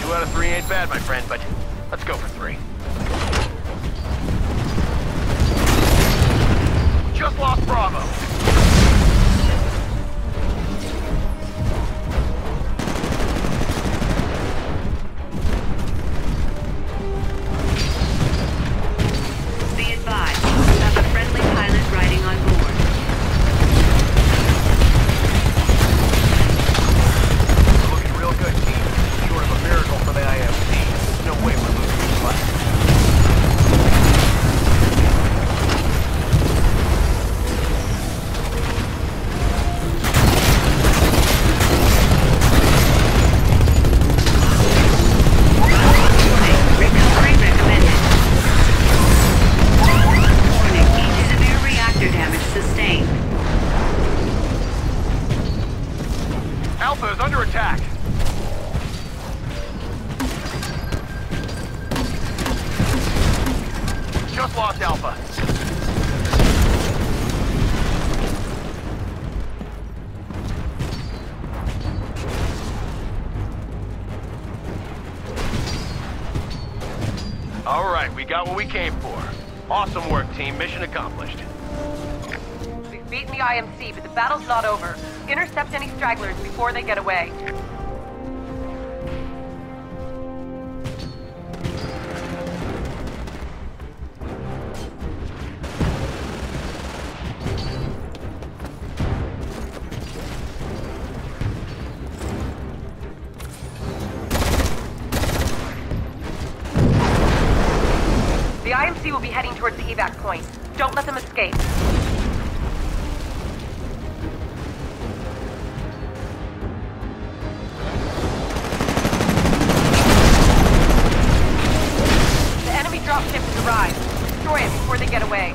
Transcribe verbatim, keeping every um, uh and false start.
Two out of three ain't bad, my friend, but let's go for three. Just lost Bravo. Be advised, you have a friendly pilot riding on board. We're looking real good, team. Short of a miracle for the I M C. No way we're losing this fight. Alpha is under attack. Just lost Alpha. All right, we got what we came for. Awesome work, team. Mission accomplished. We've beaten the I M C, but the battle's not over. Intercept any stragglers before they get away. The I M C will be heading towards the evac point. Don't let them escape. Dropship has arrived. Destroy it before they get away.